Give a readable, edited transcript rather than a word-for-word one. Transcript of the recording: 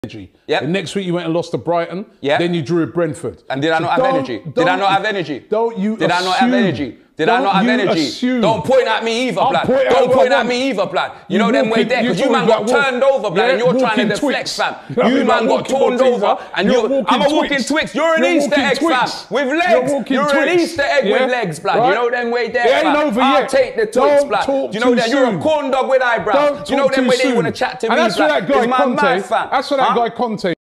energy. Yep. The next week you went and lost to Brighton. Yep. Then you drew with Brentford. And did I not have energy? Did I not have energy? Don't you Did I not have energy? Did I not have energy? Don't point at me either, blood. Don't point at me either, blood. You know them way there, because you man got turned over, blood, and you're trying to deflect, fam. You man got turned over, and I'm a walking Twix. You're an Easter egg, fam. With legs. You're an Easter egg with legs, blood. You know them way there, fam. I'll take the Twix, blood. You know that you're a corn dog with eyebrows. You know them way they want to chat to me, blood. That's for that guy Conte. That's for that guy Conte.